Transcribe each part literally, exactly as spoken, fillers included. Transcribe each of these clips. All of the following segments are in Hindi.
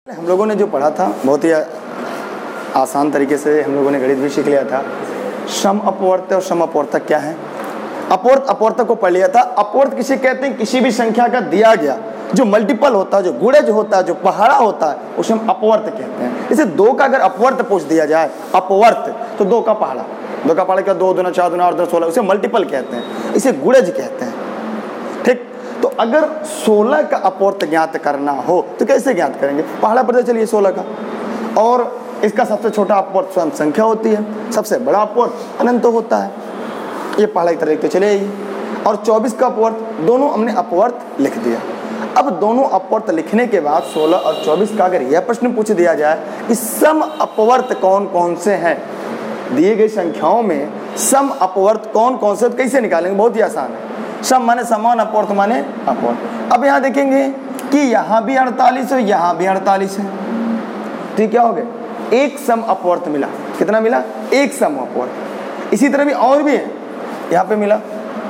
हम लोगों ने जो पढ़ा था बहुत ही आसान तरीके से हम लोगों ने गणित भी सीख लिया था। सम अपवर्त और सम अपवर्तक क्या है? अपवर्त अपवर्तक को पढ़ लिया था। अपवर्त किसे कहते हैं? किसी भी संख्या का दिया गया जो मल्टीपल होता है, जो गुणज होता है, जो पहाड़ा होता है, उसे हम अपवर्त कहते हैं। जैसे दो का अगर अपवर्त पूछ दिया जाए, अपवर्त, तो दो का पहाड़ा, दो का पहाड़ा क्या? दो दूना चार दूना आठ दूना सोलह, उसे मल्टीपल कहते हैं, इसे गुणज कहते हैं। ठीक, तो अगर सोलह का अपवर्त ज्ञात करना हो तो कैसे ज्ञात करेंगे? पहाड़ा पता चलिए सोलह का, और इसका सबसे छोटा अपवर्त स्वयं संख्या होती है, सबसे बड़ा अपवर्त अनंत होता है। ये पहाड़ा की तरह लिखते चले आइए। और चौबीस का अपवर्त, दोनों हमने अपवर्त लिख दिया। अब दोनों अपवर्त लिखने के बाद सोलह और चौबीस का अगर यह प्रश्न पूछ दिया जाए कि सम अपवर्त कौन कौन से हैं, दिए गई संख्याओं में सम अपवर्त कौन कौन से, कैसे निकालेंगे? बहुत ही आसान है। सम माने समान, अपवर्त माने अपवर्त। अब यहाँ देखेंगे कि यहाँ भी अड़तालीस है, यहाँ भी अड़तालीस है, ठीक, क्या हो गया? एक सम अपवर्त मिला। कितना मिला? एक सम अपवर्त। इसी तरह भी और भी है, यहाँ पे मिला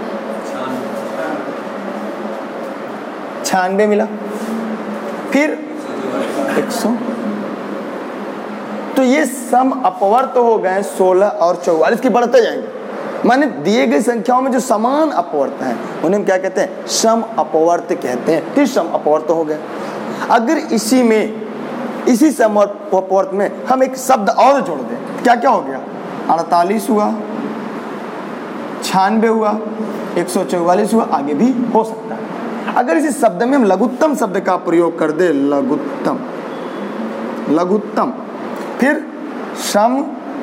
छियानवे मिला, फिर एक सौ। तो ये सम अपवर्त हो गए सोलह और चौवालीस की बढ़ते जाएंगे। माने दिए गई संख्याओं में जो समान अपवर्त हैं उन्हें हम क्या कहते हैं? सम अपवर्त कहते हैं। फिर सम अपवर्त हो गए। अगर इसी में, इसी सम अपवर्त में हम एक शब्द और जोड़ दें, क्या क्या हो गया? अड़तालीस हुआ, छियानवे हुआ, एक सौ चौवालीस हुआ, आगे भी हो सकता है। अगर इसी शब्द में हम लघुत्तम शब्द का प्रयोग कर दे, लघुत्तम, लघुत्तम, फिर सम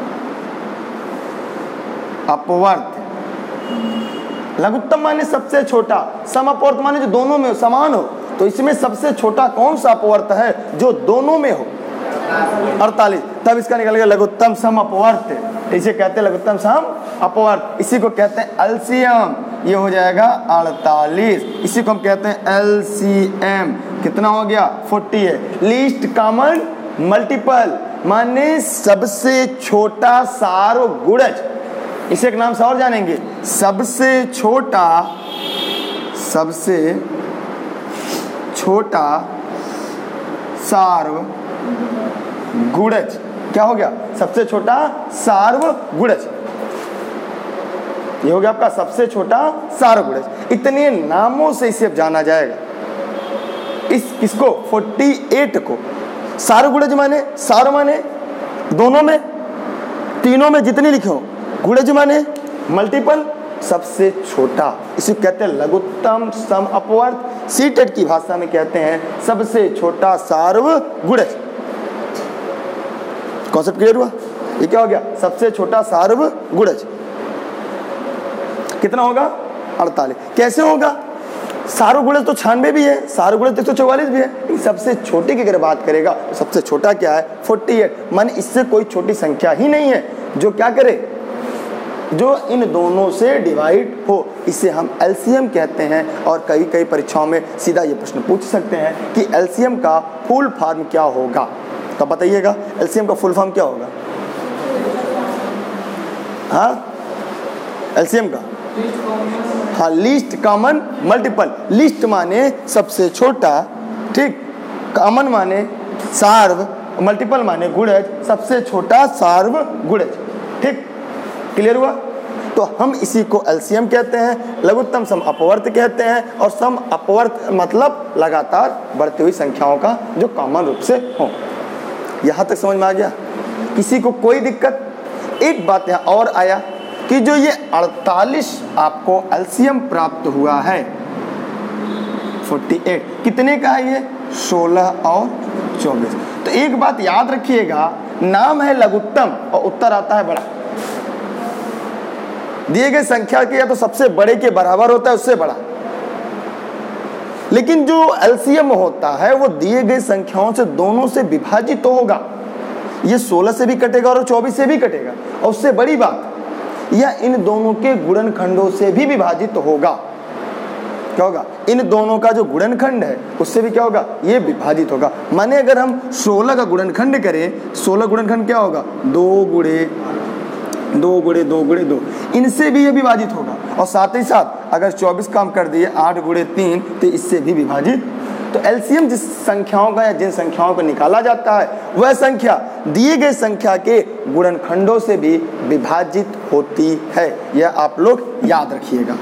अपवर्त। लघुत्तम माने सबसे छोटा, सम अपवर्त माने जो दोनों में समान हो। तो इसमें सबसे छोटा कौन सा अपवर्त है जो दोनों में हो? अड़तालीस। तब इसका निकल गया लघुत्तम सम अपवर्त। इसे कहते हैं लघुत्तम सम अपवर्त। इसी को कहते हैं एलसीएम। ये हो जाएगा अड़तालीस। इसी को हम कहते हैं एलसीएम। कितना हो गया? चालीस। लीस्ट कॉमन मल्टीपल माने सबसे छोटा सार्वगुणज। इसे एक नाम से और जानेंगे, सबसे छोटा, सबसे छोटा सार्वगुणज। क्या हो गया? सबसे छोटा सार्वगुणज। ये हो गया आपका सबसे छोटा सार्वगुणज। इतने नामों से इसे जाना जाएगा। इस किसको? अड़तालीस को। सार्वगुणज माने, सार माने दोनों में, तीनों में जितनी लिखे हो, गुणज माने मल्टीपल, सबसे छोटा। इसे कहते हैं लघुत्तम सम अपवर्त। सीटेट की भाषा में कहते हैं सबसे छोटा सार्वगुणज। कॉन्सेप्ट क्लियर हुआ? ये क्या हो गया? सबसे छोटा सार्वगुणज। कितना होगा? अड़तालीस। कैसे होगा? सार्वगुणज तो छियानवे भी है, सार्वगुणज तो एक सौ चौवालीस भी है। सबसे छोटे की अगर बात करेगा तो सबसे छोटा क्या है? अड़तालीस। माने इससे कोई छोटी संख्या ही नहीं है जो क्या करे, जो इन दोनों से डिवाइड हो। इसे हम एलसीएम कहते हैं। और कई कई परीक्षाओं में सीधा ये प्रश्न पूछ सकते हैं कि एलसीएम का फुल फॉर्म क्या होगा? तो बताइएगा एलसीएम का फुल फॉर्म क्या होगा? हाँ, एलसीएम का, हाँ, लीस्ट कॉमन मल्टीपल। लीस्ट माने सबसे छोटा, ठीक, कॉमन माने सार्व, मल्टीपल माने गुणज, सबसे छोटा सार्वगुणज। ठीक, क्लियर हुआ? तो हम इसी को एलसीएम कहते हैं, लघुत्तम सम अपवर्त कहते हैं। और सम अपवर्त मतलब लगातार बढ़ती हुई संख्याओं का जो कॉमन रूप से हो। यहाँ तक समझ में आ गया? किसी को कोई दिक्कत? एक बात यहाँ और आया कि जो ये अड़तालीस आपको एलसीएम प्राप्त हुआ है, अड़तालीस, कितने का है ये? सोलह और चौबीस। तो एक बात याद रखिएगा, नाम है लघुत्तम और उत्तर आता है बड़ा। दिए गए संख्या के या तो सबसे बड़े के बराबर होता है, उससे बड़ा। लेकिन जो एलसीएम होता है वो दिए गए संख्याओं से दोनों से विभाजित तो होगा। ये सोलह से भी कटेगा और चौबीस से भी कटेगा। और उससे बड़ी बात, यह इन दोनों के गुणनखंडों से भी विभाजित तो होगा। क्या होगा? इन दोनों का जो गुणनखंड है उससे भी क्या होगा? ये विभाजित होगा। माने अगर हम सोलह का गुणनखंड करें, सोलह गुणनखंड क्या होगा? दो गुणे दो गुणे दो गुणे दो, इनसे भी ये विभाजित होगा। और साथ ही साथ अगर चौबीस काम कर दिए, आठ गुणे तीन, तो इससे भी विभाजित तो एलसीएम जिस संख्याओं का या जिन संख्याओं को निकाला जाता है वह संख्या दिए गए संख्या के गुणनखंडों से भी विभाजित होती है। यह आप लोग याद रखिएगा,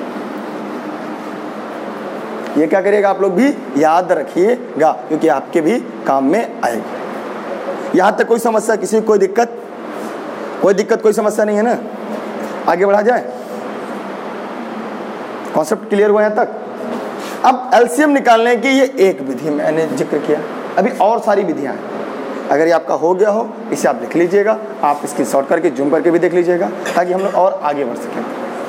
ये क्या करिएगा आप लोग भी याद रखिएगा, क्योंकि आपके भी काम में आएगी। यहां तक कोई समस्या, किसी को कोई दिक्कत? कोई दिक्कत कोई समस्या नहीं है ना? आगे बढ़ा जाए, कॉन्सेप्ट क्लियर हुआ यहां तक? अब एलसीएम निकालने की ये एक विधि मैंने जिक्र किया, अभी और सारी विधियां हैं। अगर ये आपका हो गया हो इसे आप लिख लीजिएगा, आप इसकी शॉर्ट करके जूम करके भी देख लीजिएगा ताकि हम लोग और आगे बढ़ सकें।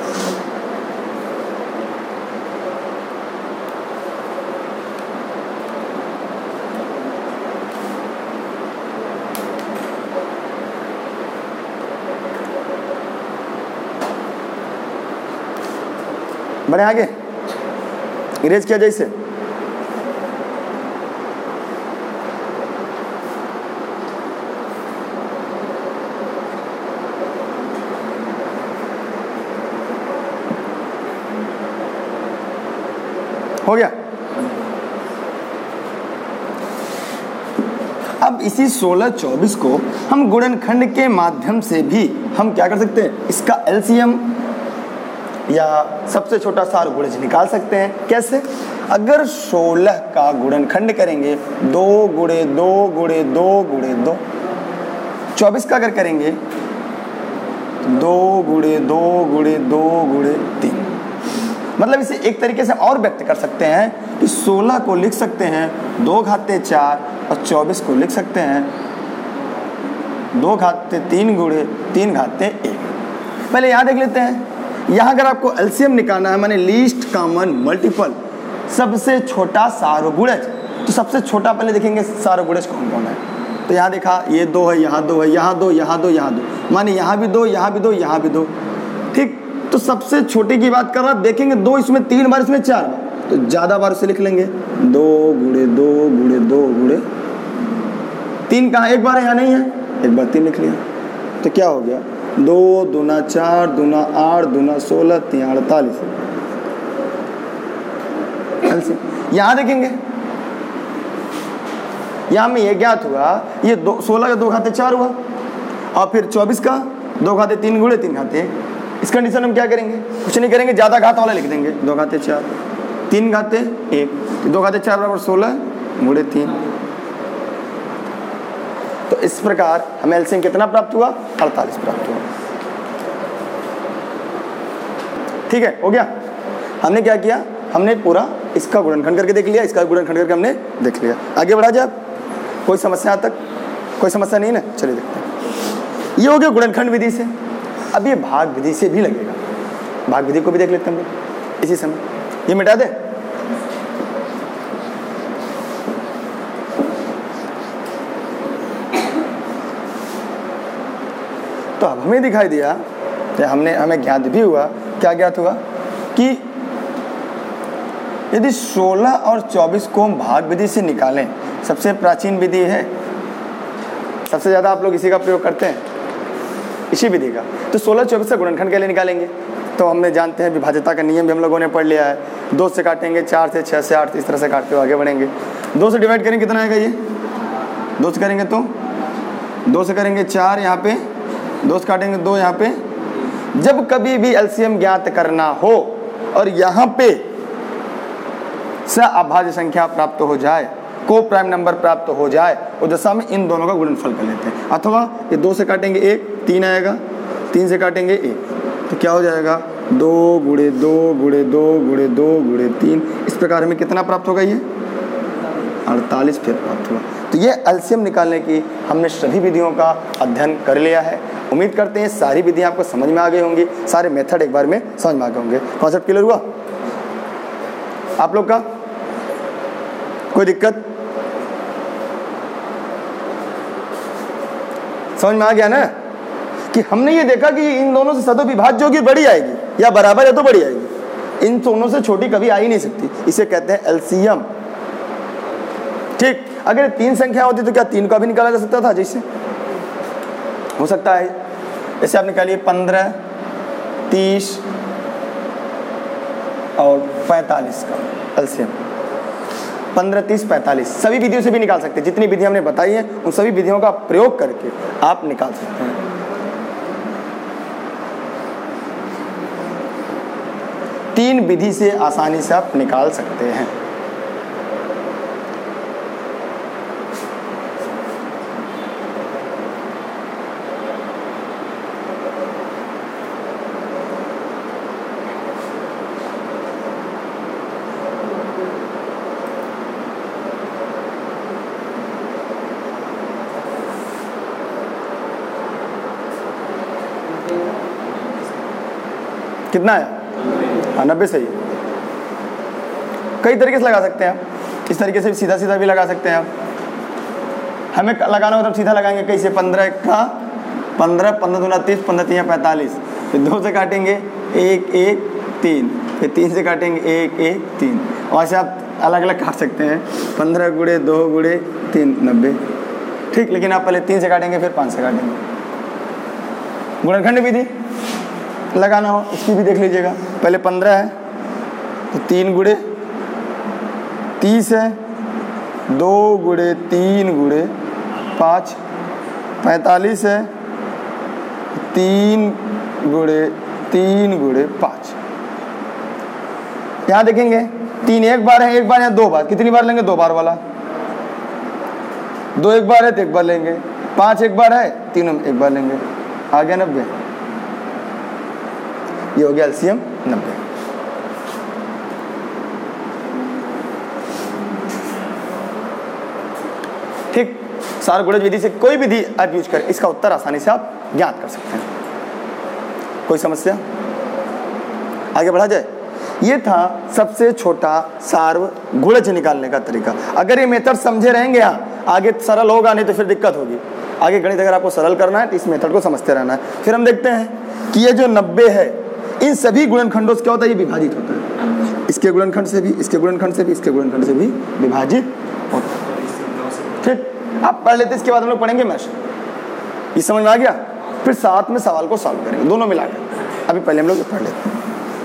बढ़े आगे, इरेज किया जैसे हो गया। अब इसी सोलह चौबीस को हम गुणनखंड के माध्यम से भी हम क्या कर सकते हैं, इसका एलसीएम या सबसे छोटा सार गुणज निकाल सकते हैं। कैसे? अगर सोलह का गुणनखंड करेंगे दो गुणे दो गुणे दो गुणे दो, चौबीस का अगर करेंगे दो गुणे दो गुणे दो गुणे तीन, मतलब इसे एक तरीके से और व्यक्त कर सकते हैं कि सोलह को लिख सकते हैं दो घाते चार और चौबीस को लिख सकते हैं दो घाते तीन गुणे तीन घाते एक। पहले यहाँ देख लेते हैं, यहाँ अगर आपको एलसीएम निकालना है माने लीस्ट कॉमन मल्टीपल, सबसे छोटा सार्वगुणज, तो सबसे छोटा पहले देखेंगे सार्वगुणज कौन कौन है। तो यहाँ देखा ये दो है, यहाँ दो है, यहाँ दो, यहाँ दो, यहाँ दो, माने यहाँ भी दो, यहाँ भी दो, यहाँ भी दो। ठीक, तो सबसे छोटे की बात कर रहा, देखेंगे दो इसमें तीन बार, इसमें चार बार, तो ज़्यादा बार उसे लिख लेंगे दो गुणे दो गुणे दो गुणे तीन। कहाँ एक बार है, यहाँ नहीं है, एक बार तीन लिख लिया। तो क्या हो गया, दो दूना चार दूना आठ दूना सोलह तीन अड़तालीस। यहां देखेंगे, यहां में ये ज्ञात हुआ, ये दो सोलह का दो घाते चार हुआ और फिर चौबीस का दो घाते तीन गुणे तीन घाते एक। इस कंडीशन हम क्या करेंगे, कुछ नहीं करेंगे, ज्यादा घात वाला लिख देंगे, दो घाते चार तीन घाते एक, दो घाते चार बराबर सोलह गुणे तीन। तो इस प्रकार हमें एलसीएम कितना प्राप्त हुआ, अड़तालीस प्राप्त हुआ। ठीक है, हो गया। हमने क्या किया, हमने पूरा इसका गुणनखंड करके देख लिया, इसका गुणनखंड करके हमने देख लिया। आगे बढ़ा जाए, कोई समस्या तक? कोई समस्या नहीं ना? चलिए देखते हैं। ये हो गया गुणनखंड विधि से। अब ये भाग विधि से भी लगेगा, भाग विधि को भी देख लेते हैं हम लोग इसी समय। ये मिटा दे, तो अब हमें दिखाई दिया, हमने हमें ज्ञात भी हुआ, क्या ज्ञात हुआ कि यदि सोलह और चौबीस को हम भाग विधि से निकालें, सबसे प्राचीन विधि है, सबसे ज़्यादा आप लोग इसी का प्रयोग करते हैं, इसी विधि का। तो सोलह चौबीस का गुणनखंड के लिए निकालेंगे, तो हमने जानते हैं विभाज्यता का नियम भी हम लोगों ने पढ़ लिया है। दो से काटेंगे, चार से, छः से, आठ, इस तरह से काटते हुए आगे बढ़ेंगे। दो से डिवाइड करेंगे कितना आएगा, ये दो से करेंगे तो दो से करेंगे चार, यहाँ पे दो से काटेंगे दो, यहाँ पे। जब कभी भी एलसीएम ज्ञात करना हो और यहाँ पे अभाज्य संख्या प्राप्त हो जाए, को प्राइम नंबर प्राप्त हो जाए, उस दशा में इन दोनों का गुणनफल कर लेते हैं। अथवा ये दो से काटेंगे एक, तीन आएगा, तीन से काटेंगे एक, तो क्या हो जाएगा, दो गुणे दो गुणे दो गुणे दो गुणे तीन। इस प्रकार हमें कितना प्राप्त होगा, ये अड़तालीस फिर प्राप्त हुआ। तो ये एलसीएम निकालने की हमने सभी विधियों का अध्ययन कर लिया है। उम्मीद करते हैं सारी विधियां आपको समझ में आ गई होंगी, सारे मेथड एक बार में समझ में आ गए होंगे। कॉन्सेप्ट क्लियर हुआ आप लोग का? कोई दिक्कत? समझ में आ गया ना कि हमने ये देखा कि इन दोनों से सदो विभाज्य होगी, बड़ी आएगी, या बराबर है तो बड़ी आएगी, इन दोनों से छोटी कभी आ ही नहीं सकती। इसे कहते हैं एलसीएम। ठीक, अगर तीन संख्या होती तो क्या तीन का भी निकाला जा सकता था, जैसे हो सकता है, जैसे आप निकालिए पंद्रह, तीस और पैंतालीस का एलसीएम। पंद्रह, तीस, पैंतालीस। सभी विधियों से भी निकाल सकते हैं, जितनी विधियां हमने बताई हैं उन सभी विधियों का प्रयोग करके आप निकाल सकते हैं। तीन विधि से आसानी से आप निकाल सकते हैं। कितना है? हाँ, नब्बे सही है। कई तरीके से लगा सकते हैं आप, इस तरीके से सीधा सीधा भी लगा सकते हैं आप। हमें लगाना हो तो सीधा लगाएंगे, कैसे? पंद्रह का पंद्रह, पंद्रह दूना तीस, पंद्रह तीन पैंतालीस, फिर दो से काटेंगे एक एक तीन, फिर तीन से काटेंगे एक एक तीन। वैसे आप अलग अलग काट सकते हैं, पंद्रह गुड़े दो गुड़े तीन, नब्बे। ठीक, लेकिन आप पहले तीन से काटेंगे फिर पाँच से काटेंगे। गुणनखंड विधि लगाना हो इसकी भी देख लीजिएगा। पहले पंद्रह है तो तीन गुड़े तीस है, दो गुड़े तीन गुड़े पाँच, पैंतालीस है, तीन गुड़े तीन गुड़े पाँच। यहाँ देखेंगे तीन एक बार है, एक बार या दो बार, कितनी बार लेंगे? दो बार वाला। दो एक बार है तो एक बार लेंगे, पाँच एक बार है, तीनों एक बार लेंगे। आ गया नब्बे। ये हो गया एलसीएम नब्बे। ठीक, सार गुणज विधि से कोई विधि आप यूज करें, इसका उत्तर आसानी से आप ज्ञात कर सकते हैं। कोई समस्या? आगे बढ़ा जाए। ये था सबसे छोटा सार्व गुणज निकालने का तरीका। अगर ये मेथड समझे रहेंगे यहाँ, आगे सरल होगा, नहीं तो फिर दिक्कत होगी। आगे गणित अगर आपको सरल करना है तो इस मेथड को समझते रहना है। फिर हम देखते हैं कि ये जो नब्बे है, इन सभी गुणनखंडों से क्या होता है? ये विभाजित होता है। इसके गुणनखंड से भी, इसके गुणनखंड से भी, इसके गुणनखंड से भी विभाजित होता है। ठीक, आप पढ़ लेते, इसके बाद हम लोग पढ़ेंगे मैश। ये समझ में आ गया? फिर साथ में सवाल को सॉल्व करेंगे, दोनों मिला के। अभी पहले हम लोग पढ़ लेते हैं।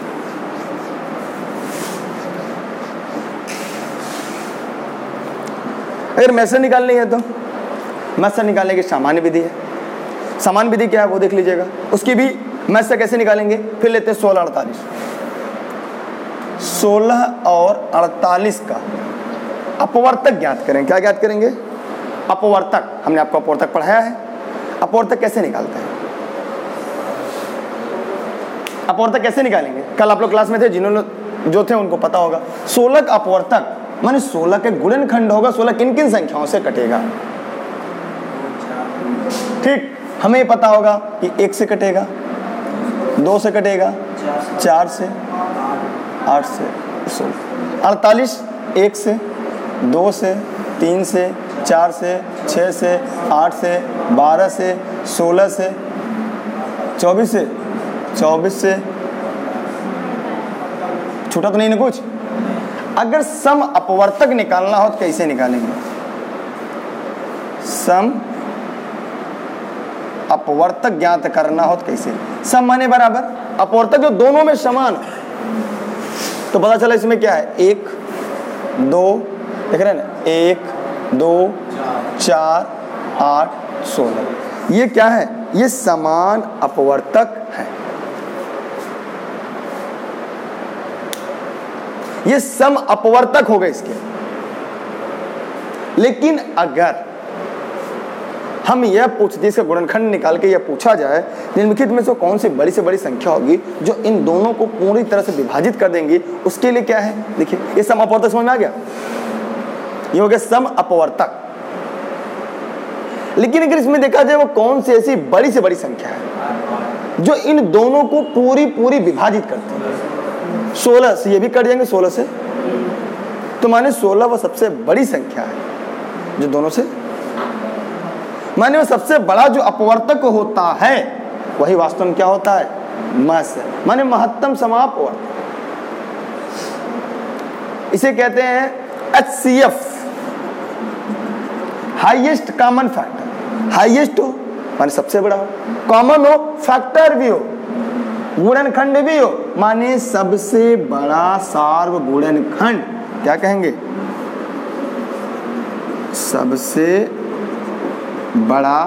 अगर मैसेज निकालनी है तो मैसेज निकालने की सामान्य विधि है। सामान्य विधि क्या है वो देख लीजिएगा। उसकी भी मैसेज कैसे निकालेंगे? फिर लेते हैं सोलह अड़तालीस। सोलह और अड़तालीस का अपवर्तक ज्ञात करें। क्या ज्ञात करेंगे? अपवर्तक। हमने आपको अपवर्तक पढ़ाया है। अपवर्तक कैसे निकालते हैं? अपवर्तक कैसे निकालेंगे? कल आप लोग क्लास में थे, जिन्होंने जो थे उनको पता होगा। सोलह का अपवर्तक माने सोलह के गुणनखंड होगा। सोलह किन किन संख्याओं से कटेगा? ठीक, हमें पता होगा कि एक से कटेगा, दो से कटेगा, चार से, आठ से, सोलह। अड़तालीस एक से, दो से, तीन से, चार से, छः से, आठ से, बारह से, सोलह से, चौबीस से, चौबीस से। छूटा तो नहीं ना कुछ? अगर सम अपवर्तक निकालना हो तो कैसे निकालेंगे? सम अपवर्तक ज्ञात करना हो तो कैसे? सम माने बराबर, अपवर्तक जो दोनों में समान, तो पता चला इसमें क्या है? एक, दो, देख रहे हैं ना? एक, दो, चार, आठ, सोलह। ये क्या है? ये समान अपवर्तक है। ये सम अपवर्तक हो गए इसके। लेकिन अगर हम यह पूछते, इसका गुणनखंड निकाल के यह पूछा जाए निम्नलिखित में से कौन सी बड़ी से बड़ी संख्या होगी जो इन दोनों को पूरी तरह से विभाजित कर देंगी, उसके लिए क्या है? देखिए, ये सम अपवर्तक समझ में आ गया? ये हो गया सम अपवर्तक। लेकिन अगर इसमें देखा जाए वो कौन सी ऐसी बड़ी से बड़ी संख्या है जो इन दोनों को पूरी पूरी विभाजित करती है। सोलह से ये भी कट जाएंगे, सोलह से, तो माने सोलह वो सबसे बड़ी संख्या है जो दोनों से, माने वो सबसे बड़ा जो अपवर्तक होता है वही वास्तव में क्या होता है? मस, माने महत्तम समापवर्तक। इसे कहते हैं H C F, highest common factor. Highest हो माने सबसे बड़ा हो, कॉमन हो फैक्टर भी हो, गुणनखंड भी हो, माने सबसे बड़ा सार्वगुणनखंड क्या कहेंगे? सबसे बड़ा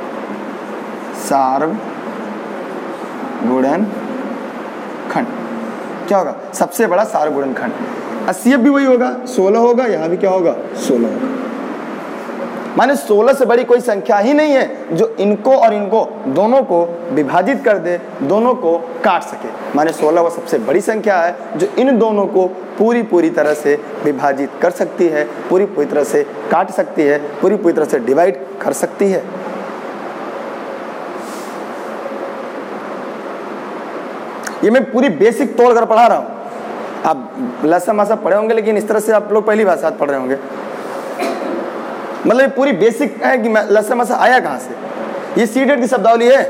सार्वगुणनखंड क्या होगा? सबसे बड़ा सार्वगुणनखंड। अस्सी भी वही होगा, सोलह होगा, यहाँ भी क्या होगा? सोलह होगा। माने सोलह से बड़ी कोई संख्या ही नहीं है जो इनको और इनको दोनों को विभाजित कर दे, दोनों को काट सके। माने सोलह वो सबसे बड़ी संख्या है जो इन दोनों को पूरी पूरी तरह से विभाजित कर सकती है, पूरी पूरी तरह से काट सकती है, पूरी पूरी तरह से डिवाइड कर सकती है। ये मैं पूरी बेसिक तोड़ कर पढ़ा रहा हूँ। आप लसा मासा पढ़े होंगे लेकिन इस तरह से आप लोग पहली बार साथ पढ़ रहे होंगे। मतलब ये पूरी बेसिक है कि लसा मासा आया कहाँ से। ये सीटेड की शब्दावली है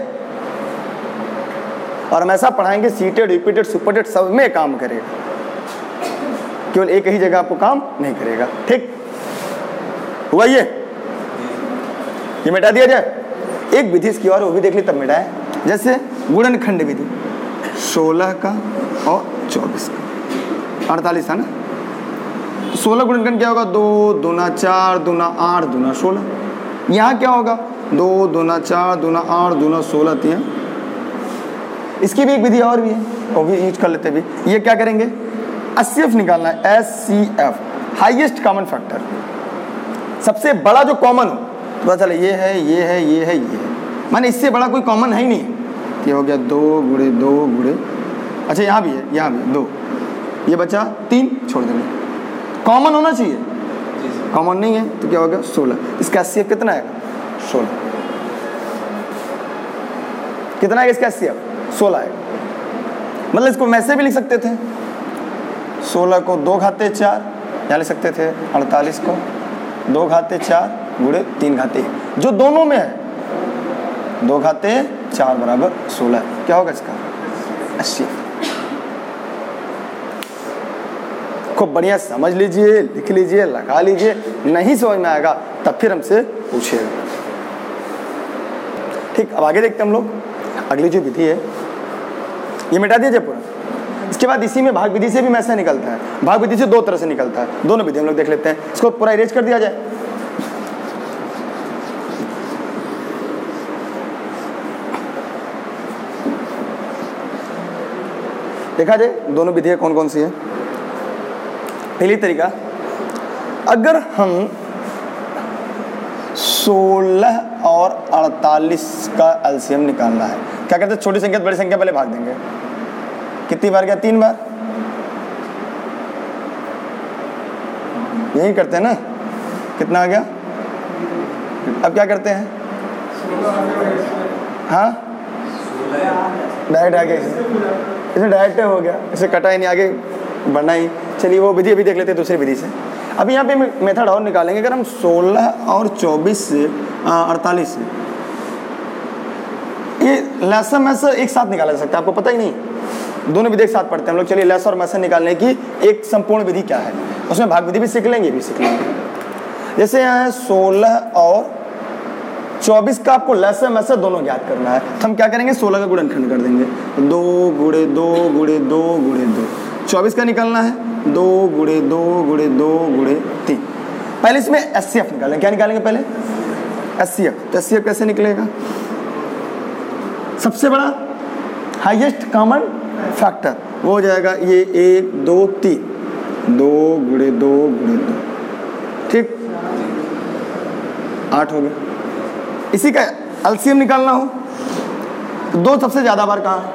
और हम ऐसा पढ़ाएंगे सीटेड, रिपीटेड, सुपरटेड सब में काम करेगा, केवल एक ही जगह आपको काम नहीं करेगा। ठीक हुआ? ये ये मिटा दिया जाए। एक विधि इसकी और वो भी देख ली तब मिटाए। जैसे गुणनखंड विधि, सोलह का और चौबीस का, अड़तालीस था ना। तो सोलह गुणनखंड क्या होगा? दो दूना चार दूना आठ दूना सोलह। यहाँ क्या होगा? दो दूना चार दूना आठ दूना सोलह तीन। इसकी भी एक विधि और भी है, वो भी यूज कर लेते भी। ये क्या करेंगे? एस सी एफ निकालना है। S C F, highest common factor, सबसे बड़ा जो कॉमन हो। तो पता चले ये है, ये है, ये है, ये है, माने इससे बड़ा कोई कॉमन है ही नहीं। ये हो गया दो गुड़े दो गुड़े, अच्छा यहाँ भी है, यहाँ भी है दो, ये बचा तीन, छोड़ देंगे। कॉमन होना चाहिए, कॉमन नहीं है तो क्या होगा? सोलह। इसका एस सी एफ कितना आएगा? सोलह। कितना आएगा इसका एस सी एफ? सोलह आएगा। मतलब इसको वैसे भी लिख सकते थे, सोलह को दो घाते चार, यहाँ लिख सकते थे अड़तालीस को दो घाते चार गुड़े तीन घाते एक, जो दोनों में है दो घाते चार बराबर सोलह। क्या होगा इसका? अस्सी। खूब बढ़िया समझ लीजिए, लिख लीजिए, लगा लीजिए। नहीं समझ में आएगा तब फिर हमसे पूछिएगा। ठीक, अब आगे देखते हैं हम लोग। अगली जो विधि है ये मिटा दीजिए पूरा। इसके बाद इसी में भाग विधि से भी मैसा निकलता है। भाग विधि से दो तरह से निकलता है, दोनों विधि हम लोग देख लेते हैं। इसको पूरा इरेज कर दिया जाए। देखा जाए दोनों विधियां कौन कौन सी है। पहली तरीका, अगर हम सोलह और अड़तालीस का एलसीएम निकालना है, क्या करते हैं? छोटी संख्या बड़ी संख्या पहले भाग देंगे। कितनी बार गया? तीन बार। यही करते हैं ना। कितना आ गया? अब क्या करते हैं? हाँ, डायरेक्ट आगे, इसमें डायरेक्ट हो गया, इसे कटा ही नहीं, आगे बढ़ना ही। चलिए वो विधि अभी देख लेते हैं दूसरी विधि से। अभी यहाँ पे मेथड और निकालेंगे। अगर हम सोलह और चौबीस से अड़तालीस से, ये लैसर मैसर एक साथ निकाला जा सकता है, आपको पता ही नहीं। दोनों विधि एक साथ पढ़ते हैं हम लोग। चलिए लैसर और मैसर निकालने की एक संपूर्ण विधि क्या है, उसमें भाग विधि भी सीख लेंगे, भी सीख लेंगे। जैसे यहाँ है सोलह और चौबीस का आपको लैसर मैसर दोनों ज्ञात करना है, तो हम क्या करेंगे? सोलह का गुणनखंड कर देंगे। दो गुड़े दो गुड़े दो गुड़े दो। चौबीस का निकालना है दो गुड़े दो गुड़े दो गुड़े तीन। पहले इसमें एस सी एफ निकालेंगे। क्या निकालेंगे पहले? S C F. तो एस सी एफ कैसे निकलेगा? सबसे बड़ा हाईएस्ट कॉमन फैक्टर वो हो जाएगा ये एक दो तीन, दो गुड़े दो गुड़े दो, ठीक, आठ हो गया। इसी का एलसीएम निकालना हो, दो सबसे ज्यादा बार कहाँ है?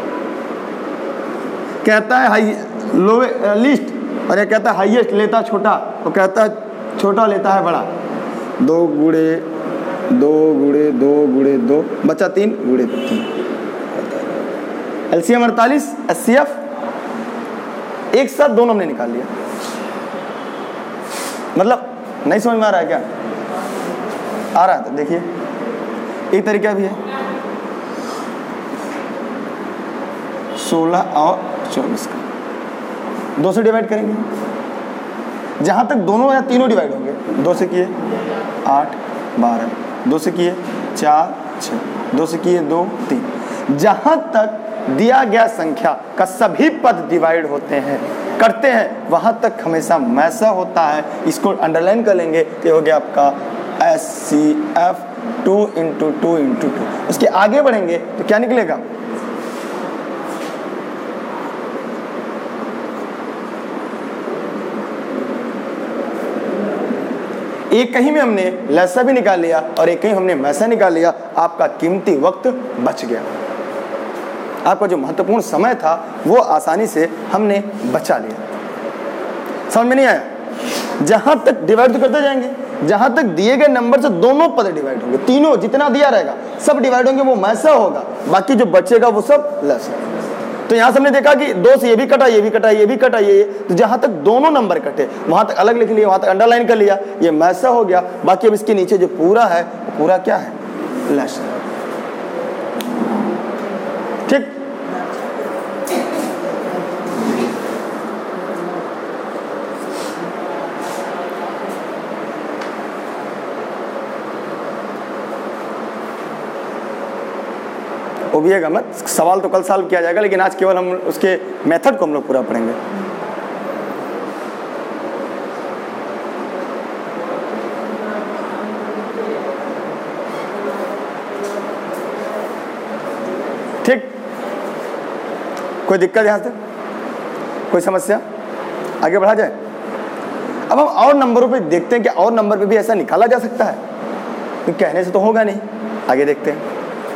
कहता है हाई लो लिस्ट, और ये कहता है हाईएस्ट, लेता छोटा, तो कहता है छोटा लेता है बड़ा। दो गुड़े दो गुड़े दो गुड़े दो, बचा तीन गुड़े तीन। एलसीएम अड़तालीस, एचसीएफ एक साथ दोनों हमने निकाल लिया। मतलब नहीं समझ में आ रहा है क्या? आ रहा है तो देखिए, एक तरीका भी है। सोलह और चौबीस का दो से डिवाइड करेंगे, जहां तक दोनों या तीनों डिवाइड होंगे। दो से किए आठ बारह, दो से किए चार छः, दो से किए दो तीन। जहां तक दिया गया संख्या का सभी पद डिवाइड होते हैं करते हैं वहाँ तक हमेशा मैसा होता है। इसको अंडरलाइन कर लेंगे, ये हो गया आपका S C F two into two into two. उसके आगे बढ़ेंगे तो क्या निकलेगा, एक कहीं में हमने लैसा भी निकाल लिया और एक कहीं हमने मैसा निकाल लिया। आपका कीमती वक्त बच गया, आपका जो महत्वपूर्ण समय था वो आसानी से हमने बचा लिया। समझ में नहीं आया? जहां तक डिवाइड तो करते जाएंगे, जहां तक दिए गए नंबर से दोनों पद डिवाइड होंगे, तीनों जितना दिया रहेगा सब डिवाइड होंगे, वो मैसा होगा, बाकी जो बचेगा वो सब लैसा। तो यहां से हमने देखा कि दो से ये भी कटा, ये भी कटा, ये भी कटा, ये तो जहां तक दोनों नंबर कटे वहां तक अलग लिख लिया, वहां तक अंडरलाइन कर लिया, ये मैसा हो गया। बाकी अब इसके नीचे जो पूरा है वो पूरा क्या है, लैसा। ठीक, ओबिएगा मत, सवाल तो कल सॉल्व किया जाएगा, लेकिन आज केवल हम उसके मेथड को हम लोग पूरा पढ़ेंगे। ठीक, कोई दिक्कत यहाँ से, कोई समस्या? आगे बढ़ा जाए। अब हम और नंबरों पे देखते हैं कि और नंबर पे भी ऐसा निकाला जा सकता है, तो कहने से तो होगा नहीं। आगे देखते हैं।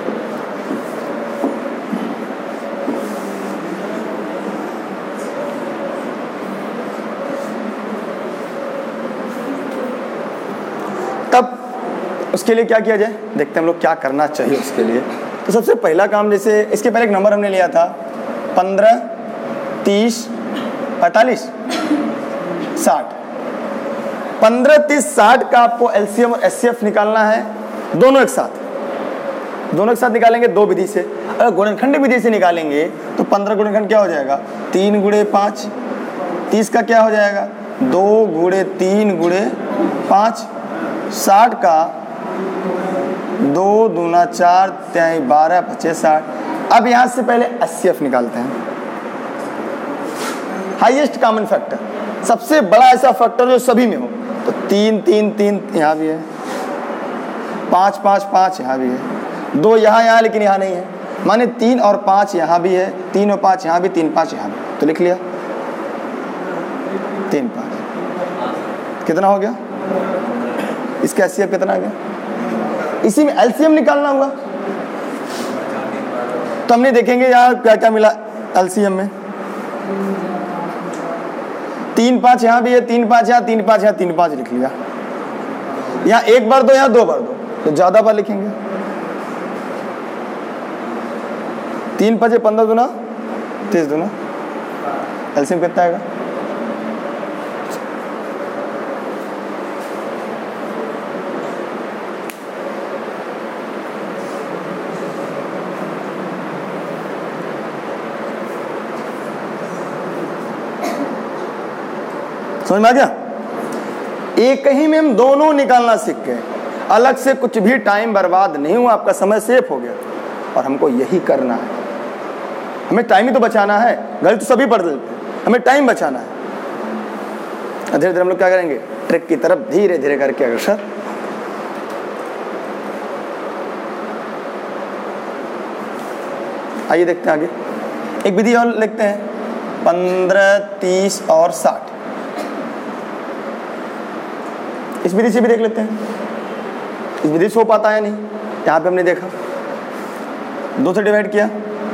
तब उसके लिए क्या किया जाए, देखते हैं हम लोग क्या करना चाहिए उसके लिए। तो सबसे पहला काम, जैसे इसके पहले एक नंबर हमने लिया था पंद्रह, तीस, पैंतालीस, साठ। पंद्रह, तीस, साठ का आपको एलसीएम और एचसीएफ निकालना है, दोनों एक साथ, दोनों एक साथ निकालेंगे दो विधि से। अगर गुणनखंड विधि से निकालेंगे तो पंद्रह गुणनखंड क्या हो जाएगा, तीन गुणे पाँच। तीस का क्या हो जाएगा, दो गुणे तीन गुणे पाँच। साठ का दो दूना चार, त्याई बारह, पच्चीस, साठ। अब यहां से पहले एचसीएफ निकालते हैं, हाईएस्ट कॉमन फैक्टर, सबसे बड़ा ऐसा फैक्टर जो सभी में हो। तो तीन तीन तीन यहाँ भी है, पाँच पाँच पाँच यहाँ भी है, दो यहाँ यहाँ लेकिन यहाँ नहीं है, माने तीन और पाँच यहाँ भी है, तीन और पाँच यहाँ भी, तीन पाँच यहाँ भी। तो लिख लिया तीन पाँच। कितना हो गया, इसका एचसीएफ कितना आ गया? इसी में एलसीएम निकालना होगा। तो हमने देखेंगे यहाँ क्या क्या मिला एलसीएम में। तीन पाँच यहाँ भी है, तीन पाँच यहाँ, तीन पाँच यहाँ, तीन पाँच लिख लिया। यहाँ एक बार दो, यहाँ दो बार दो, तो ज्यादा बार लिखेंगे। तीन पाँच पंद्रह दूना तीस दूना, एलसीएम कितना आएगा? समझ में आ गया? एक ही में हम दोनों निकालना सीख गए, अलग से कुछ भी टाइम बर्बाद नहीं हुआ, आपका समय सेफ हो गया। और हमको यही करना है, हमें टाइम ही तो बचाना है। गलत तो सभी पढ़ लेते हैं, हमें टाइम बचाना है। धीरे धीरे हम लोग क्या करेंगे, ट्रिक की तरफ धीरे धीरे करके अग्रसर। आइए देखते हैं आगे। एक विधि और लिखते हैं, पंद्रह, तीस और साठ। इस विधि से भी देख लेते हैं, इस विधि से हो पाता है नहीं। यहाँ पे हमने देखा दो से डिवाइड किया,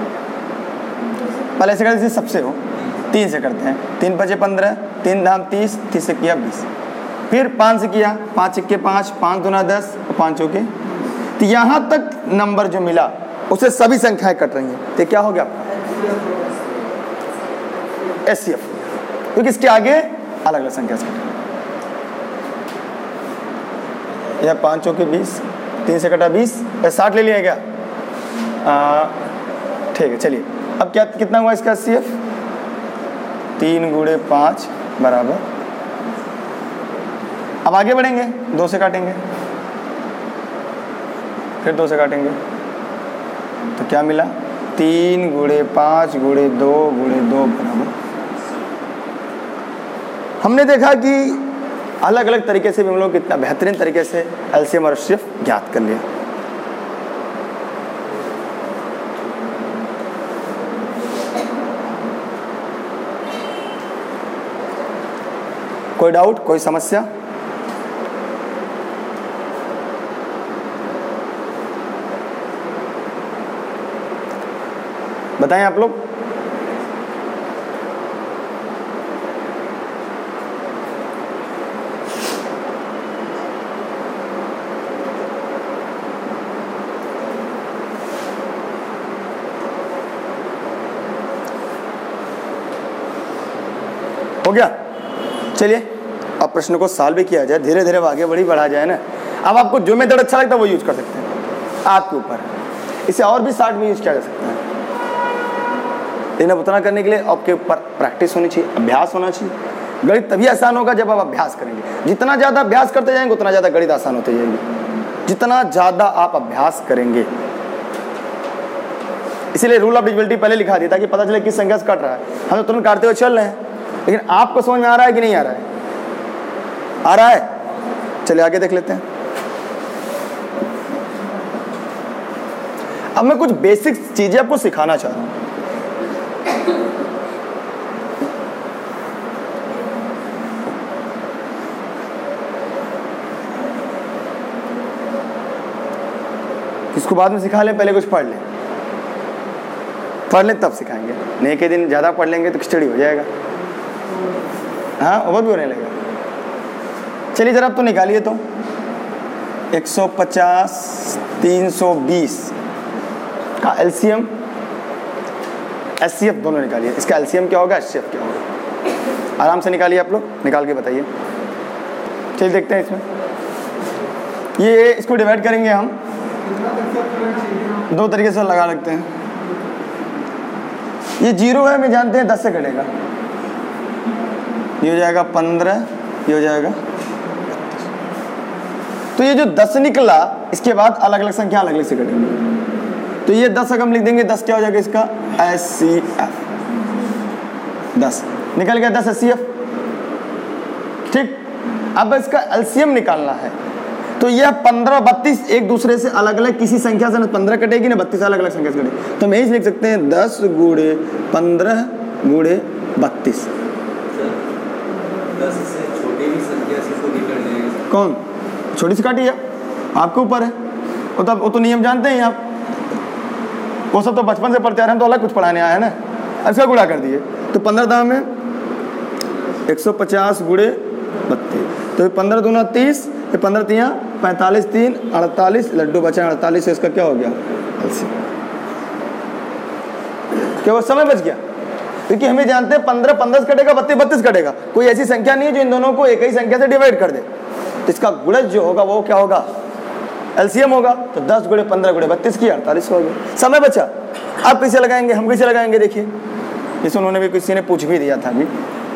पहले से करते सबसे हो, तीन से करते हैं। तीन पचे पंद्रह, तीन धाम तीस, तीस से किया बीस। फिर पाँच से किया, पाँच इक्के पाँच, पाँच दूना दस, पाँच चौके। तो यहाँ तक नंबर जो मिला उसे सभी संख्याएं कट रही हैं। तो क्या हो गया आपका एचसीएफ, क्योंकि इसके आगे अलग अलग संख्या से कटा। यह पाँच चौके बीस, तीन से कटा बीस, साठ ले लिया क्या? ठीक है, चलिए अब क्या कितना हुआ इसका एचसीएफ? तीन गुणे पाँच बराबर। अब आगे बढ़ेंगे, दो से काटेंगे, फिर दो से काटेंगे, तो क्या मिला? तीन गुणे पाँच गुणे दो गुणे दो बराबर हमने देखा कि अलग अलग तरीके से भी हम लोग कितना बेहतरीन तरीके से एलसीएम और एचसीएफ ज्ञात कर लिया। कोई डाउट, कोई समस्या? बताएं आप लोग। हो गया? चलिए अब प्रश्न को सॉल्व भी किया जाए, धीरे धीरे आगे बढ़ी बढ़ा जाए ना। अब आपको जो मेथड अच्छा लगता है वो यूज कर सकते हैं, आपके ऊपर है। इसे और भी शार्ट में यूज किया जा सकता है, लेकिन अब उतना करने के लिए आपके ऊपर प्रैक्टिस होनी चाहिए, अभ्यास होना चाहिए। गणित तभी आसान होगा जब आप अभ्यास करेंगे। जितना ज़्यादा अभ्यास करते जाएंगे उतना ज़्यादा गणित आसान होते जाएंगे, जितना ज़्यादा आप अभ्यास करेंगे। इसीलिए रूल ऑफ डिविजिबिलिटी पहले लिखा दिया ताकि पता चले किस संख्या से कट रहा है। हम तो तुरंत काटते हुए चल रहे हैं, लेकिन आपको समझ में आ रहा है कि नहीं आ रहा है? आ रहा है? चलिए आगे देख लेते हैं। अब मैं कुछ बेसिक चीजें आपको सिखाना चाह रहा हूं। इसको बाद में सिखा लें, पहले कुछ पढ़ लें। पढ़ लें तब सिखाएंगे, नहीं के दिन ज़्यादा पढ़ लेंगे तो खिचड़ी हो जाएगा। हाँ ओवर भी होने लगेगा। चलिए जरा अब तो निकालिए तो एक सौ पचास तीन सौ बीस का एलसीएम एचसीएफ दोनों निकालिए। इसका एलसीएम क्या होगा, एचसीएफ क्या होगा? आराम से निकालिए आप लोग, निकाल के बताइए। चलिए देखते हैं इसमें। ये इसको डिवाइड करेंगे हम दो तरीके से लगा लगते हैं। ये जीरो है, मैं जानते हैं दस से कटेगा, ये हो जाएगा पंद्रह, ये हो जाएगा बत्तीस। तो ये जो दस निकला इसके बाद अलग अलग संख्या अलग अलग से कटेंगे। तो ये दस अगर हम लिख देंगे, दस क्या हो जाएगा इसका एस सी एफ, दस निकल गया, दस एस सी एफ। ठीक, अब इसका एलसीएम निकालना है। तो यह पंद्रह बत्तीस एक दूसरे से अलग अलग किसी संख्या से, पंद्रह कटेगी ना बत्तीस अलग अलग संख्या से कटेगी। तो हम यही लिख सकते हैं दस गुणे पंद्रह गुणे बत्तीस। दस से छोटी भी संख्या से तो निकल जाएगी। कौन छोटी सी काटी है, आपके ऊपर है। वो तो वो तो नियम जानते हैं आप, वो सब तो बचपन से पढ़ते आ रहे हैं, तो अलग कुछ पढ़ाने आया है ना। अच्छा गुणा कर दिए तो पंद्रह दाम में एक सौ पचास गुणे बत्तीस, तो पंद्रह दूना तीस, ये पंद्रह तिया पैंतालीस, तीन अड़तालीस, लड्डू बचा अड़तालीस, इसका क्या हो गया एलसीएम। क्या वो समय बच गया? क्योंकि हमें जानते हैं पंद्रह पंद्रह कटेगा, बत्तीस बत्तीस कटेगा। कोई ऐसी संख्या नहीं है जो इन दोनों को एक ही संख्या से डिवाइड कर दे। तो इसका गुणज जो होगा वो क्या होगा, एलसीएम होगा। तो दस गुणे पंद्रह गुणे बत्तीस की अड़तालीस हो गया, समय बचा। आप कैसे लगाएंगे, हम कैसे लगाएंगे? देखिए इसे उन्होंने भी किसी ने पूछ भी दिया था अभी।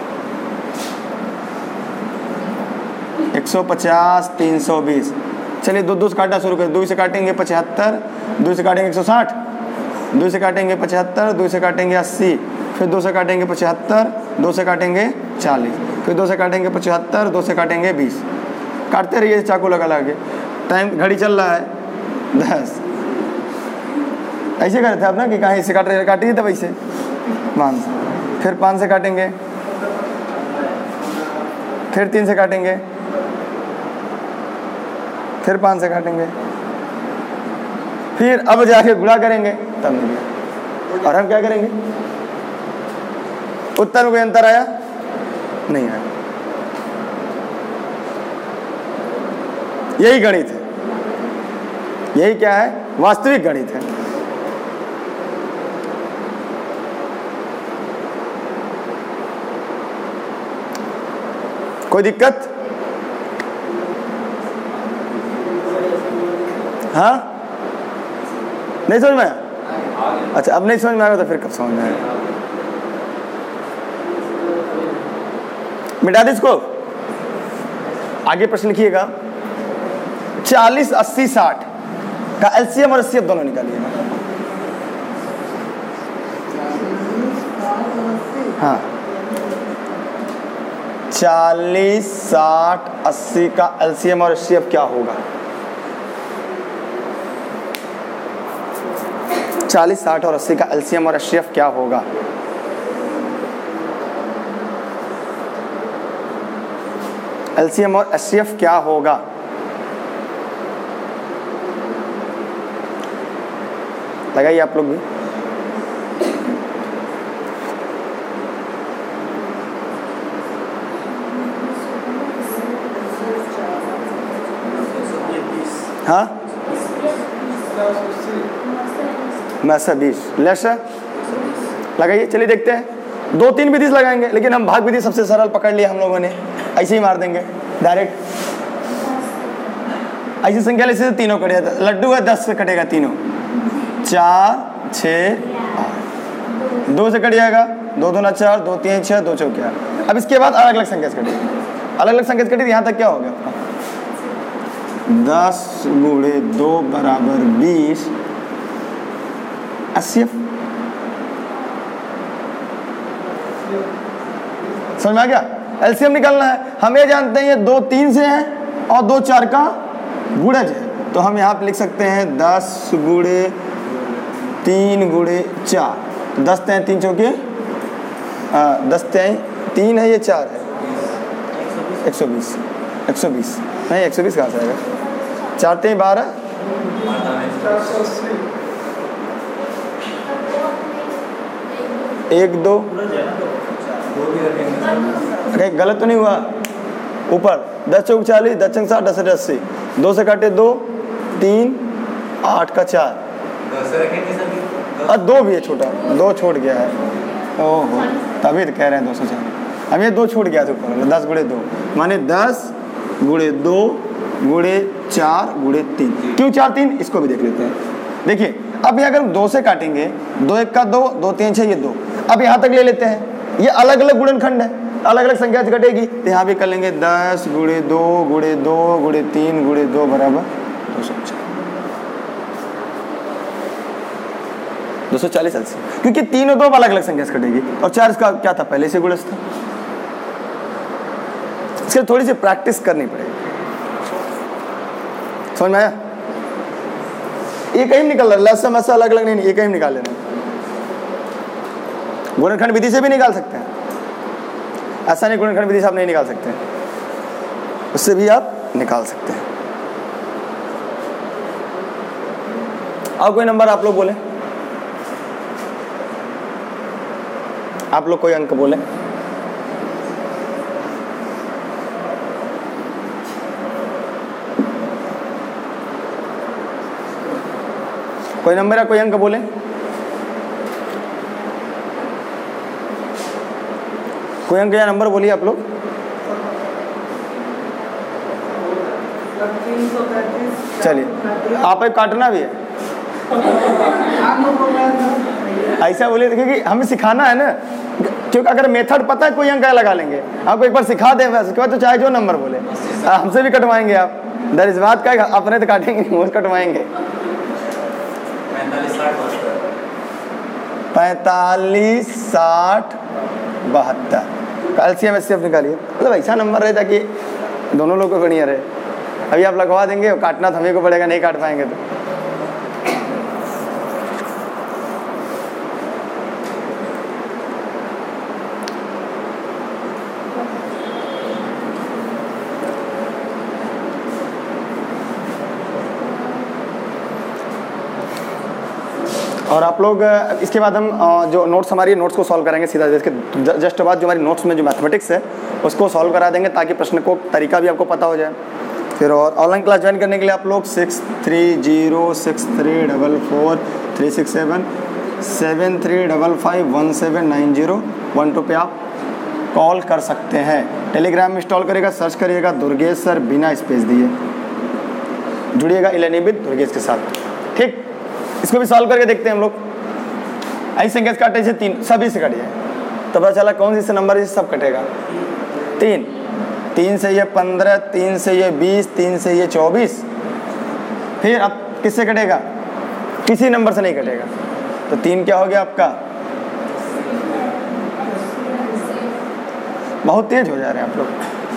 एक सौ पचास तीन सौ बीस, चलिए दो दो से काटना शुरू करें। दो से काटेंगे पचहत्तर, दो से काटेंगे एक सौ साठ, दो से काटेंगे पचहत्तर, दो से काटेंगे अस्सी, फिर दो से काटेंगे पचहत्तर, दो से काटेंगे चालीस, फिर दो से काटेंगे पचहत्तर, दो से काटेंगे बीस। काटते रहिए चाकू लगा लगा के। टाइम घड़ी चल रहा है दस। ऐसे करते थे आप ना कि कहीं से काट रहे काटिए तब ऐसे पाँच से, फिर पाँच से काटेंगे, फिर तीन से काटेंगे, फिर पाँच से काटेंगे, फिर अब जाके गुणा करेंगे तब मिलेगा। और हम क्या करेंगे, उत्तर में कोई अंतर आया नहीं आया। यही गणित है, यही क्या है, वास्तविक गणित है। कोई दिक्कत? हाँ नहीं समझ में आया? अच्छा अब नहीं समझ में आएगा तो फिर कब समझ में आएगा? मिटा दे इसको। आगे प्रश्न लिखिएगा, चालीस अस्सी साठ का एलसीएम और एचसीएफ दोनों निकालिएगा। हाँ चालीस, साठ, अस्सी का एलसीएम और एचसीएफ क्या होगा? चालीस, साठ और अस्सी का एलसीएम और एचसीएफ क्या होगा? एलसीएम और एचसीएफ क्या होगा? लगाइए आप लोग भी। हाँ, मैसा बीस लेस लगाइए। चलिए देखते हैं, दो तीन विधि से लगाएंगे, लेकिन हम भाग विधि सबसे सरल पकड़ लिया हम लोगों ने, ऐसे ही मार देंगे डायरेक्ट। ऐसी संख्या से तीनों कट जाता, लड्डू है दस से कटेगा तीनों, चार छः आठ, दो से कट जाएगा, दो दो ना चार, दो तीन छः, दो चौके आठ। अब इसके बाद अलग अलग संख्या से कटेगी, अलग अलग संख्या से कटेगी। यहाँ तक क्या हो गया आपका? दस गुणे दो बराबर बीस, अस्सी। समझ में आ गया? एलसीएम निकालना है, हम ये जानते हैं ये दो तीन से है और दो चार का गुणज है, तो हम यहाँ पे लिख सकते हैं दस गुणे तीन गुणे चार, दस तय तीन चौके, दस तय तीन है, ये चार है, एक सौ बीस, एक सौ बीस नहीं, एक सौ बीस कहाँ से आएगा? चार तय बारह, एक दो, अरे गलत तो नहीं हुआ? ऊपर दस चौक चालीस, दस चौक साठ, दस अस्सी, दो से काटे दो, तीन, आठ का चार, और दो भी है छोटा, दो छूट गया है। ओहो, तभी तो कह रहे हैं दो सौ चार। अब ये दो छूट गया था ऊपर, दस गुणे दो माने दस गुणे दो गुणे चार गुणे तीन। क्यों चार तीन? इसको भी देख लेते हैं। देखिए अब ये अगर हम दो से काटेंगे, दो एक का दो, दो तीन छः, ये दो। अब यहाँ तक ले लेते हैं, ये अलग अलग गुणनखंड है, अलग अलग संख्या से कटेगी, तो यहाँ भी कर लेंगे दस गुणे दो गुणे दो गुणे तीन गुणे दो बराबर दो सौ चार, दो सौ चालीस एलसीएम, क्योंकि तीन और दो अलग अलग संख्या से कटेगी और चार इसका क्या था? पहले से गुणज था। इसके थोड़ी सी प्रैक्टिस करनी पड़ेगी। समझ में आया? एक ही निकल रहा है, लस समस्या अलग अलग नहीं, एक ही निकाल लेना। गुणनखंड विधि से भी निकाल सकते हैं, ऐसा नहीं गुणनखंड विधि से आप नहीं निकाल सकते, उससे भी आप निकाल सकते हैं। और कोई नंबर आप लोग बोले, आप लोग कोई अंक बोले। कोई नंबर या कोई अंक बोले। कोई अंक या नंबर बोलिए आप लोग। चलिए आप एक काटना भी है, ऐसा बोलिए, देखिए कि हमें सिखाना है ना, क्योंकि अगर मेथड पता है कोई अंक लगा लेंगे, आपको एक बार सिखा दें बस, उसके बाद तो चाहे जो नंबर बोले हमसे भी कटवाएंगे आप, दर इस बात का अपने तो काटेंगे नहीं, वो कटवाएंगे। पैंतालीस, साठ, बहत्तर का एलसीएम एचसीएफ निकालिए। मतलब ऐसा नंबर रहे ताकि दोनों लोग को बढ़िया रहे। अभी आप लगवा देंगे, काटना तो हमें को पड़ेगा, नहीं काट पाएंगे तो। और आप लोग इसके बाद हम जो नोट्स हमारी नोट्स को सॉल्व करेंगे सीधा, इसके जस्ट बाद जो हमारी नोट्स में जो मैथमेटिक्स है उसको सॉल्व करा देंगे, ताकि प्रश्न को तरीका भी आपको पता हो जाए। फिर और ऑनलाइन क्लास ज्वाइन करने के लिए आप लोग six three zero six three double four three six seven seven three double five one seven nine zero one two पे आप कॉल कर सकते हैं। टेलीग्राम में इंस्टॉल करेगा, सर्च करिएगा दुर्गेश सर बिना स्पेस दिए, जुड़िएगा इलेनिबिद दुर्गेश के साथ। ठीक, इसको भी सॉल्व करके देखते हैं हम लोग। ऐसे संख्या से काटे से तीन, सभी से कट जाए तो पता चला कौन सी नंबर से सब कटेगा। तीन, तीन से ये पंद्रह, तीन से ये बीस, तीन से ये चौबीस। फिर अब किससे कटेगा? किसी नंबर से नहीं कटेगा, तो तीन क्या हो गया आपका? बहुत तेज हो जा रहे हैं आप लोग।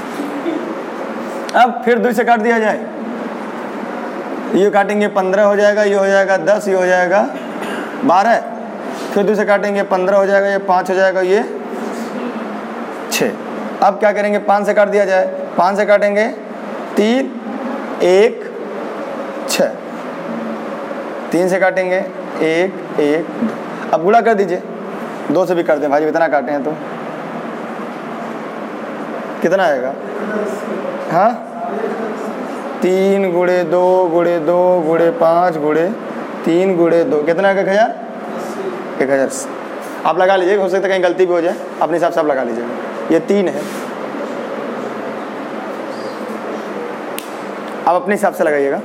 अब फिर दो से काट दिया जाए, ये काटेंगे पंद्रह हो जाएगा, ये हो जाएगा दस, ये हो जाएगा बारह, फिर दो से काटेंगे पंद्रह हो जाएगा, ये पाँच हो जाएगा, ये छः। अब क्या करेंगे, पाँच से काट दिया जाए, पाँच से काटेंगे तीन, एक, छः, तीन से काटेंगे एक, एक, दो। अब गुणा कर दीजिए, दो से भी कर दें भाई, इतना काटे हैं तो कितना आएगा, हाँ, तीन गुणे दो गुणे दो गुणे पाँच गुणे तीन गुणे दो, कितना आएगा, एक हज़ार, एक हज़ार। आप लगा लीजिए, हो सकता है कहीं गलती भी हो जाए, अपने हिसाब से आप लगा लीजिएगा। ये तीन है, आप अपने हिसाब से लगाइएगा।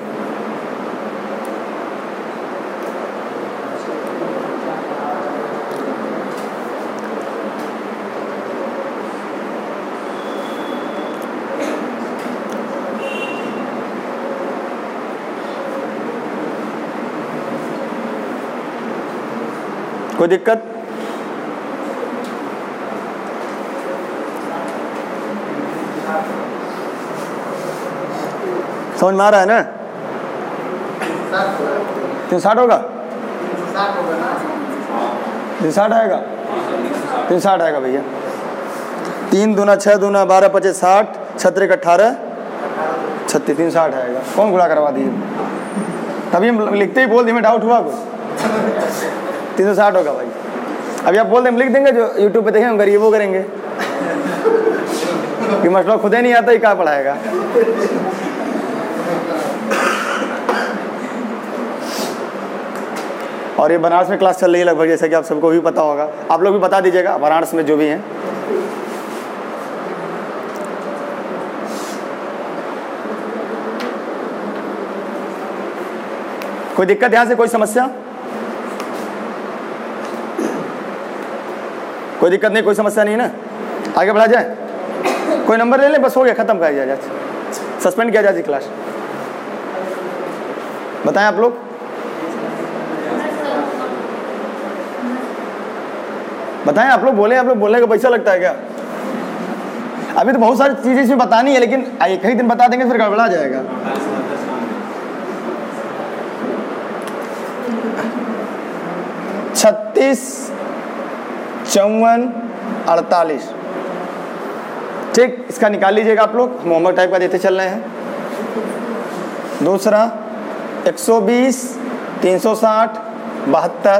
कोई दिक्कत, समझ में आ रहा है ना? तीन साठ होगा, तीन साठ आएगा, तीन साठ आएगा भैया। तीन दूना छः, दूना बारह, पच्चीस साठ, छत्तीस अट्ठारह, छत्तीस, तीन साठ आएगा। कौन गुणा करवा दीजिए, तभी हम लिखते ही बोल दिए, हमें डाउट हुआ कुछ, तीन सौ साठ होगा भाई। अभी आप बोल दें हम लिख देंगे, जो यूट्यूब पे देखें हम गरीब वो करेंगे कि मसला खुद ही नहीं आता, ही क्या पढ़ाएगा। और ये बनारस में क्लास चल रही है लगभग, जैसा कि आप सबको भी पता होगा, आप लोग भी बता दीजिएगा बनारस में जो भी हैं। कोई दिक्कत यहाँ से, कोई समस्या, कोई दिक्कत नहीं, कोई समस्या नहीं है ना? आगे बढ़ा जाए, कोई नंबर ले लें, बस हो गया, खत्म कर दिया जाए, सस्पेंड किया जाए क्लास। बताएं आप लोग, बताएं आप लोग, बोले, आप लोग बोलने का पैसा लगता है क्या? अभी तो बहुत सारी चीज़ें इसमें बतानी है, लेकिन एक ही दिन बता देंगे फिर गड़बड़ा जाएगा। छत्तीस, चौवन, अड़तालीस, ठीक, इसका निकाल लीजिएगा आप लोग, हम होमवर्क टाइप का देते चल रहे हैं। दूसरा एक सौ बीस, तीन सौ साठ, बहत्तर,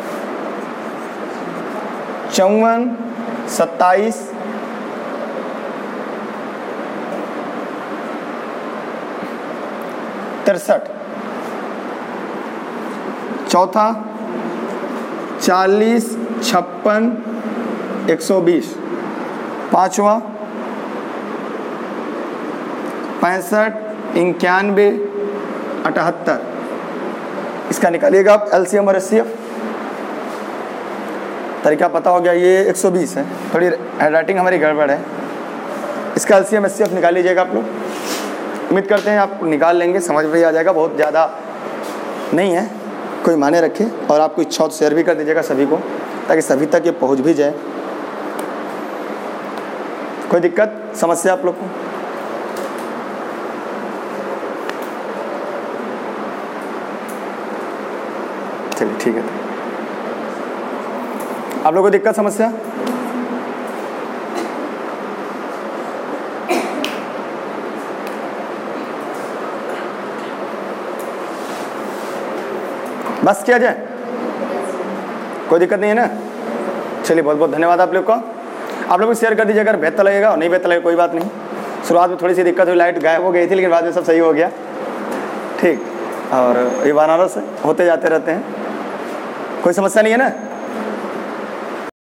चौवन, सत्ताईस, तिरसठ, चौथा चालीस, छप्पन, एक सौ बीस, पाँचवा पैंसठ, इक्यानवे, अठहत्तर, इसका निकालिएगा आप एलसीएम और एचसीएफ। तरीका पता हो गया, ये एक सौ बीस है, थोड़ी हैंडराइटिंग हमारी गड़बड़ है, इसका एलसीएम एचसीएफ निकाल लीजिएगा आप लोग। उम्मीद करते हैं आप निकाल लेंगे, समझ में आ जाएगा, बहुत ज़्यादा नहीं है, कोई माने रखे, और आपको इच्छा हो तो शेयर भी कर दीजिएगा सभी को, ताकि सभी तक ये पहुंच भी जाए। कोई दिक्कत, समस्या आप लोग को? चलिए ठीक है, आप लोगों को दिक्कत, समस्या? बस किया जाए, कोई दिक्कत नहीं है ना? चलिए बहुत बहुत धन्यवाद आप लोग का। आप लोग भी शेयर कर दीजिए अगर बेहतर लगेगा, और नहीं बेहतर लगेगा कोई बात नहीं। शुरुआत में थोड़ी सी दिक्कत हुई, लाइट गायब हो गई थी, लेकिन बाद में सब सही हो गया, ठीक। और ये बनारस होते जाते रहते हैं, कोई समस्या नहीं है ना?